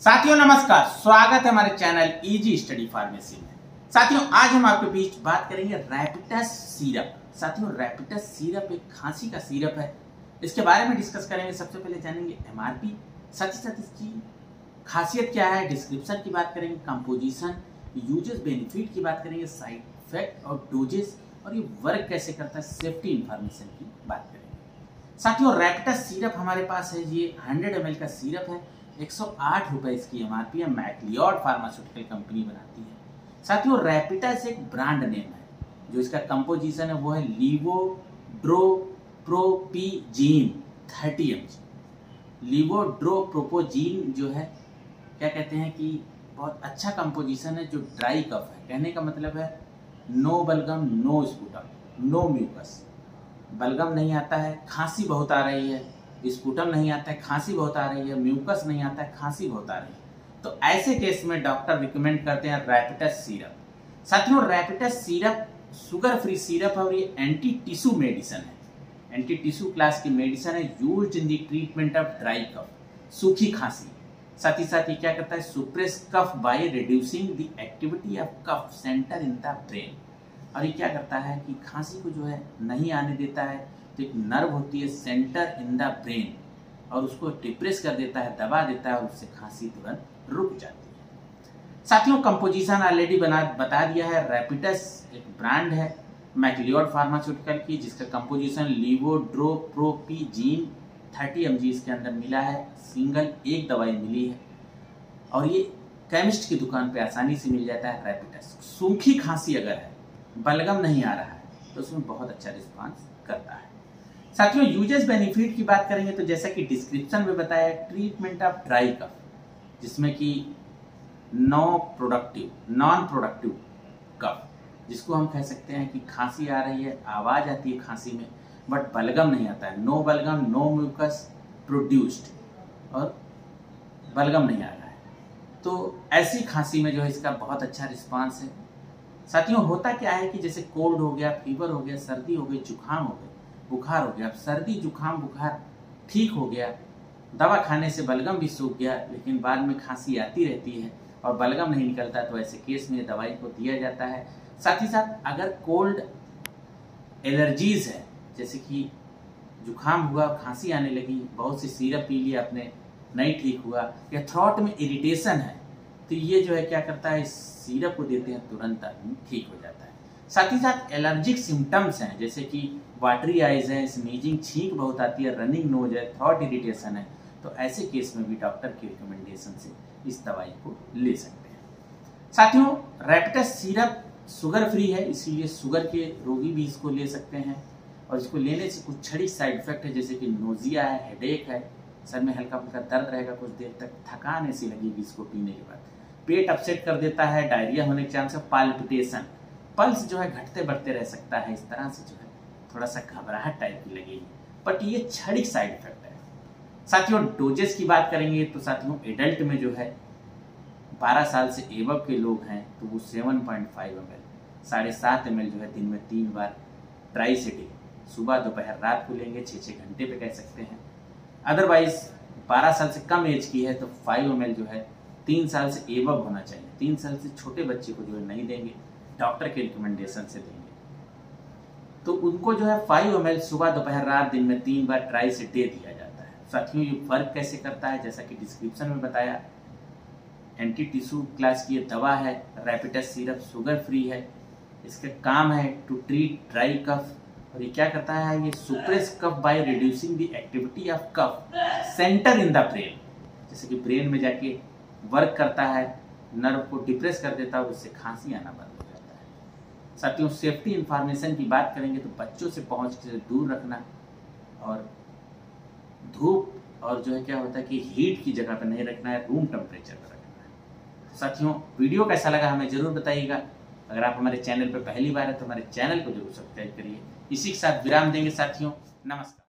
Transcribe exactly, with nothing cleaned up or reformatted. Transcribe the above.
साथियों नमस्कार, स्वागत है हमारे चैनल इजी स्टडी फार्मेसी में। साथियों आज हम आपके बीच बात करेंगे रैपिटस सिरप। साथियों रैपिटस सिरप एक खांसी का सिरप है, इसके बारे में डिस्कस करेंगे। सबसे पहले जानेंगे एमआरपी, साथ ही साथ इसकी खासियत क्या है, डिस्क्रिप्शन की बात करेंगे, कंपोजिशन, यूजेस बेनिफिट की बात करेंगे, साइड इफेक्ट और डोजेस, और ये वर्क कैसे करता है, सेफ्टी इंफॉर्मेशन की बात करेंगे। साथियों रैपिटस सिरप हमारे पास है, ये हंड्रेड एम एल का सिरप है, एक सौ आठ रुपए इसकी एमआरपी है। मैक्लियोड फार्मास्यूटिकल कंपनी बनाती है। साथियों रैपिटस एक ब्रांड नेम है, जो इसका कंपोजिशन है वो है लीवोड्रोप्रोपिजीन थर्टी एम जी। लीवोड्रोप्रोपोजीन जो है क्या कहते हैं कि बहुत अच्छा कंपोजिशन है, जो ड्राई कफ है। कहने का मतलब है नो बलगम, नो स्पूटम, नो म्यूकस। बलगम नहीं आता है, खांसी बहुत आ रही है, स्पूटम नहीं आता है, खांसी बहुत आ रही है, म्यूकस नहीं आता है, खांसी बहुत आ रही है, तो ऐसे केस में डॉक्टर रिकमेंड करते हैं रैपिटस सिरप। साथियों Rapitus syrup sugar free syrup है और ये एंटी टिश्यू मेडिसिन है, एंटी टिश्यू क्लास की मेडिसिन है, used in the treatment of dry cough, सूखी खांसी। साथ ही साथ ये क्या करता है, suppress cough by reducing the activity of cough centre in the brain. और ये क्या करता है कि खांसी को जो है नहीं आने देता है, तो एक नर्व होती है सेंटर इन द ब्रेन, और उसको डिप्रेस कर देता है, दबा देता है, और उससे खांसी तुरंत रुक जाती है। साथियों कंपोजिशन ऑलरेडी बना बता दिया है। रैपिटस एक ब्रांड है मैक्लियोड फार्मास्यूटिकल की, जिसका composition levodropropizine thirty M G इसके अंदर मिला है। सिंगल एक दवाई मिली है और ये केमिस्ट की दुकान पे आसानी से मिल जाता है। रैपिटस सूखी खांसी अगर है, बलगम नहीं आ रहा है, तो उसमें बहुत अच्छा रिस्पांस करता है। साथियों यूजेस बेनिफिट की बात करेंगे तो जैसा कि डिस्क्रिप्शन में बताया, ट्रीटमेंट ऑफ ड्राई कफ, जिसमें कि no productive non productive cough, जिसको हम कह सकते हैं कि खांसी आ रही है, आवाज आती है खांसी में, बट बलगम नहीं आता है, नो बलगम, नो म्यूकस प्रोड्यूस्ड, और बलगम नहीं आ रहा है, तो ऐसी खांसी में जो है इसका बहुत अच्छा रिस्पांस है। साथियों होता क्या है कि जैसे कोल्ड हो गया, फीवर हो गया, सर्दी हो गई, जुकाम हो गया, बुखार हो गया, अब सर्दी जुकाम बुखार ठीक हो गया, दवा खाने से बलगम भी सूख गया, लेकिन बाद में खांसी आती रहती है और बलगम नहीं निकलता, तो ऐसे केस में दवाई को दिया जाता है। साथ ही साथ अगर कोल्ड एलर्जीज है, जैसे कि जुकाम हुआ, खांसी आने लगी, बहुत सी सिरप पी लिया आपने, नहीं ठीक हुआ, या थ्रोट में इरिटेशन है, तो ये जो है क्या करता है, इस सिरप को देते हैं, तुरंत आदमी ठीक हो जाता है। साथ ही साथ एलर्जिक सिम्टम्स हैं, जैसे कि वाटरी आइज है, स्नीजिंग, छींक बहुत आती है, रनिंग नोज है, थ्रोट इरिटेशन है, तो ऐसे केस में भी डॉक्टर की रिकमेंडेशन से इस दवाई को ले सकते हैं। साथियों रैपिटस सिरप शुगर फ्री है, इसीलिए शुगर के रोगी भी इसको ले सकते हैं, और इसको लेने से कुछ छड़ी साइड इफेक्ट है, जैसे कि नोजिया है, हेडेक है, सर में हल्का फुल्का दर्द रहेगा कुछ देर तक, थकान ऐसी लगेगी इसको पीने के बाद, पेट अपसेट कर देता है, डायरिया होने के चांस है, पाल्पिटेशन, पल्स जो है घटते बढ़ते रह सकता है, इस तरह से जो है थोड़ा सा घबराहट टाइप की लगेगी, बट ये क्षणिक साइड इफेक्ट है। साथियों डोजेस की बात करेंगे तो साथियों एडल्ट में जो है बारह साल से एबव के लोग हैं तो वो seven point five M L, साढ़े सात एम एल जो है दिन में तीन बार ट्राई से डे, सुबह दोपहर रात को लेंगे, छः छः घंटे पे कह सकते हैं। अदरवाइज बारह साल से कम एज की है तो फाइव एम एल जो है तीन साल से एबव होना चाहिए, तीन साल से छोटे बच्चे को जो है नहीं देंगे, डॉक्टर के रिकमेंडेशन से देंगे, तो उनको जो है फाइव एम एल सुबह दोपहर रात दिन में तीन बार ट्राई से डे दिया जाता है। साथियों ये वर्क कैसे करता है, जैसा कि डिस्क्रिप्शन में बताया, एंटी टिश्यू क्लास की ये दवा है, रैपिटस सिरप शुगर फ्री है, इसका काम है टू ट्रीट ड्राई कफ, और ये क्या करता है, ये suppress cough by reducing the activity of cough centre in the brain, जैसे कि ब्रेन में जाके वर्क करता है, नर्व को डिप्रेस कर देता है और उससे खांसी आना बंद हो जाता है। साथियों सेफ्टी इंफॉर्मेशन की बात करेंगे तो बच्चों से पहुंच से दूर रखना, और धूप और जो है क्या होता है कि हीट की जगह पर नहीं रखना है, रूम टेम्परेचर पर रखना है। साथियों वीडियो कैसा लगा हमें जरूर बताइएगा। अगर आप हमारे चैनल पर पहली बार है तो हमारे चैनल को जरूर सब्सक्राइब करिए। इसी के साथ विराम देंगे साथियों, नमस्कार।